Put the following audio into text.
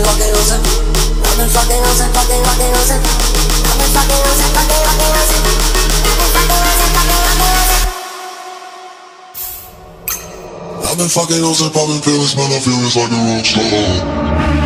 I've been fucking on some poppin' pills, man, I feel it's like a rock star.